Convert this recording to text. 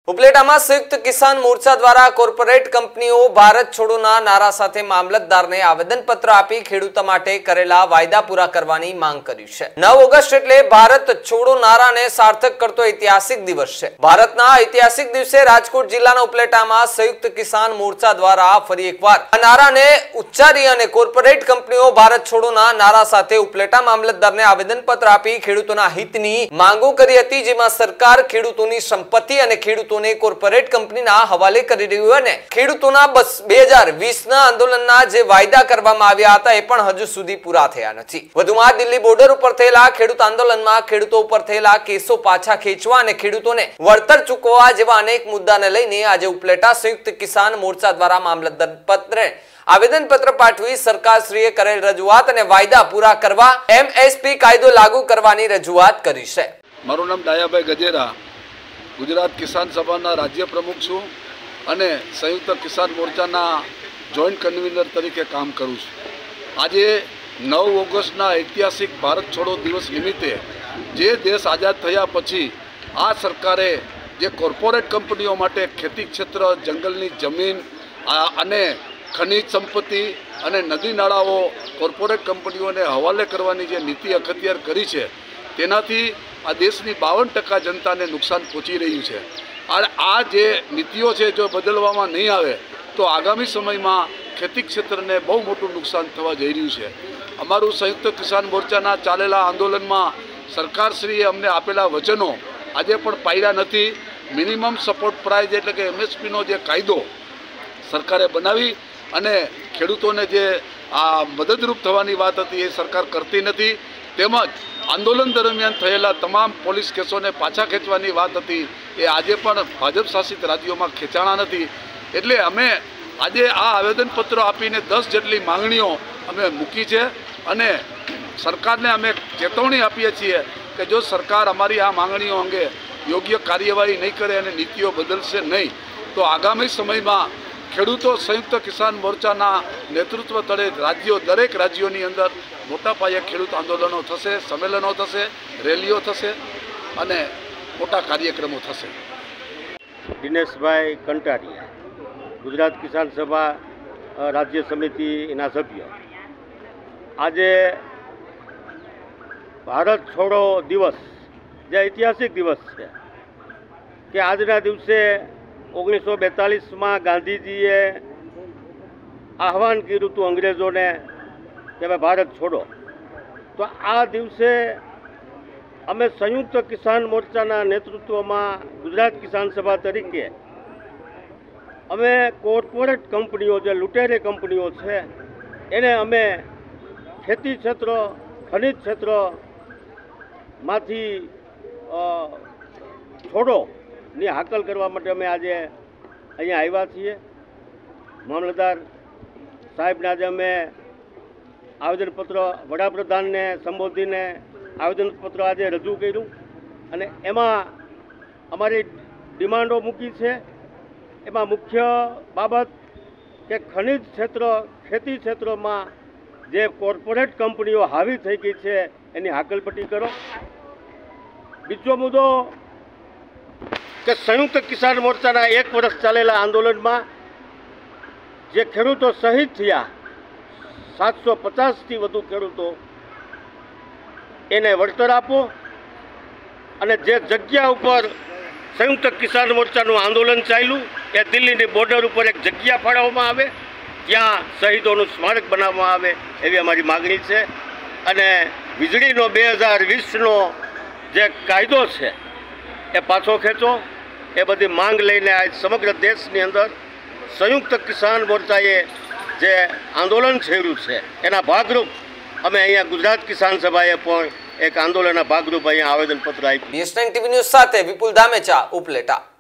ઉપલેટામાં સંયુક્ત કિસાન મોરચા દ્વારા કોર્પોરેટ કંપનીઓ ભારત છોડોના નારા સાથે મામલતદારને આવેદનપત્ર આપી ખેડૂતો માટે કરેલા વાયદા પૂરા કરવાની માંગ કરી છે। 9 ઓગસ્ટ એટલે ભારત છોડો નારાને સાર્થક કરતો ઐતિહાસિક દિવસ છે। ભારતના ઐતિહાસિક દિવસે રાજકોટ જિલ્લાના ઉપલેટામાં સંયુક્ત કિસાન મોરચા દ્વારા ફરી એકવાર આ નારાને ઉચ્ચારી અને કોર્પોરેટ કંપનીઓ ભારત છોડોના નારા સાથે ઉપલેટા મામલતદારને આવેદનપત્ર આપી ખેડૂતોના હિતની માંગો કરી હતી, જેમાં સરકાર ખેડૂતોની સંપત્તિ અને ખેડૂતોને કોર્પોરેટ કંપનીના હવાલે કરી રહ્યું અને ખેડૂતોના 2020ના આંદોલનના જે વાયદા કરવામાં આવ્યા હતા એ પણ હજુ સુધી પૂરા થયા નથી। વધુમાં દિલ્હી બોર્ડર ઉપર થયેલા ખેડૂત આંદોલનમાં ખેડૂતો ઉપર થયેલા કેસો પાછા ખેંચવા અને ખેડૂતોને વળતર ચૂકવવા જેવા અનેક મુદ્દાને લઈને આજે ઉપલેટા સંયુક્ત કિસાન મોરચા દ્વારા મામલતદાર પત્રે આવેદનપત્ર પાઠવી સરકારશ્રીએ કરેલ રજૂઆત અને વાયદા પૂરા કરવા એમએસપી કાયદો લાગુ કરવાની રજૂઆત કરી છે। મારું નામ ડાયાભાઈ ગજેરા, ગુજરાત કિસાન સભાના રાજ્ય પ્રમુખ છું અને સંયુક્ત કિસાન મોરચાના જોઈન્ટ કન્વીનર તરીકે કામ કરું છું। આજે 9 ઓગસ્ટના ઐતિહાસિક ભારત છોડો દિવસ નિમિત્તે જે દેશ આઝાદ થયા પછી આ સરકારે જે કોર્પોરેટ કંપનીઓ માટે ખેતી ક્ષેત્ર, જંગલની જમીન અને ખનિજ સંપત્તિ અને નદી નાળાઓ કોર્પોરેટ કંપનીઓને હવાલે કરવાની જે નીતિ અખત્યાર કરી છે તેનાથી આ દેશની 52% જનતાને નુકસાન પહોંચી રહ્યું છે। અને આ જે નીતિઓ છે જો બદલવામાં નહીં આવે તો આગામી સમયમાં ખેતી ક્ષેત્રને બહુ મોટું નુકસાન થવા જઈ રહ્યું છે। અમારું સંયુક્ત કિસાન મોરચાના ચાલેલા આંદોલનમાં સરકારશ્રીએ અમને આપેલા વચનો આજે પણ પાળ્યા નથી। મિનિમમ સપોર્ટ પ્રાઇસ એટલે કે એમએસપીનો જે કાયદો સરકારે બનાવી અને ખેડૂતોને જે આ મદદરૂપ થવાની વાત હતી એ સરકાર કરતી નથી, તેમજ આંદોલન દરમિયાન થયેલા તમામ પોલીસ કેસોને પાછા ખેંચવાની વાત હતી એ આજે પણ ભાજપ શાસિત રાજ્યોમાં ખેંચાણા નથી। એટલે અમે આજે આ આવેદનપત્રો આપીને 10 જેટલી માંગણીઓ અમે મૂકી છે અને સરકારને અમે ચેતવણી આપીએ છીએ કે જો સરકાર અમારી આ માંગણીઓ અંગે યોગ્ય કાર્યવાહી નહીં કરે અને નીતિઓ બદલશે નહીં તો આગામી સમયમાં ખેડૂતો સંયુક્ત કિસાન મોરચાના નેતૃત્વ તળે દરેક રાજ્યોની અંદર મોટા પાયે ખેડૂત આંદોલનો થશે, સંમેલનો થશે, રેલીઓ થશે અને મોટા કાર્યક્રમો થશે। દિનેશભાઈ કંટારિયા, ગુજરાત કિસાન સભા રાજ્ય સમિતિના સભ્ય। આજે ભારત છોડો દિવસ જે ઐતિહાસિક દિવસ છે કે આજના દિવસે 1942માં ગાંધીજીએ આહવાન કર્યું હતું અંગ્રેજોને કે ભાઈ ભારત છોડો। તો આ દિવસે અમે સંયુક્ત કિસાન મોરચાના નેતૃત્વમાં ગુજરાત કિસાન સભા તરીકે અમે કોર્પોરેટ કંપનીઓ જે લૂંટેરી કંપનીઓ છે એને અમે ખેતી ક્ષેત્ર, ખનિજ ક્ષેત્રમાંથી છોડોની હાકલ કરવા માટે અમે આજે અહીંયા આવ્યા છીએ। મામલતદાર સાહેબને આજે અમે આવેદનપત્ર વડાપ્રધાનને સંબોધીને આવેદનપત્ર આજે રજૂ કર્યું અને એમાં અમારી ડિમાન્ડો મૂકી છે। એમાં મુખ્ય બાબત કે ખનિજ ક્ષેત્ર, ખેતી ક્ષેત્રમાં જે કોર્પોરેટ કંપનીઓ હાવી થઈ ગઈ છે એની હાકલપટ્ટી કરો। બીજો મુદ્દો કે સંયુક્ત કિસાન મોરચાના 1 વર્ષ ચાલેલા આંદોલનમાં જે ખેડૂતો શહીદ થયા 750થી વધુ ખેડૂતો એને વળતર આપો અને જે જગ્યા ઉપર સંયુક્ત કિસાન મોરચાનું આંદોલન ચાલ્યું એ દિલ્હીની બોર્ડર ઉપર એક જગ્યા ફાળવવામાં આવે, ત્યાં શહીદોનું સ્મારક બનાવવામાં આવે એવી અમારી માગણી છે। અને વીજળીનો 2020નો જે કાયદો છે એ પાછો ખેંચો, એ બધી માંગ લઈને આજ સમગ્ર દેશની અંદર સંયુક્ત કિસાન મોરચાએ જે આંદોલન છેડ્યું છે એના ભાગરૂપ અમે અહીંયા ગુજરાત કિસાન સભાએ પણ એક આંદોલનના ભાગરૂપ અહીંયા આવેદનપત્ર આપ્યું। BS9 TV ન્યૂઝ સાથે વિપુલ ધામેચા, ઉપલેટા।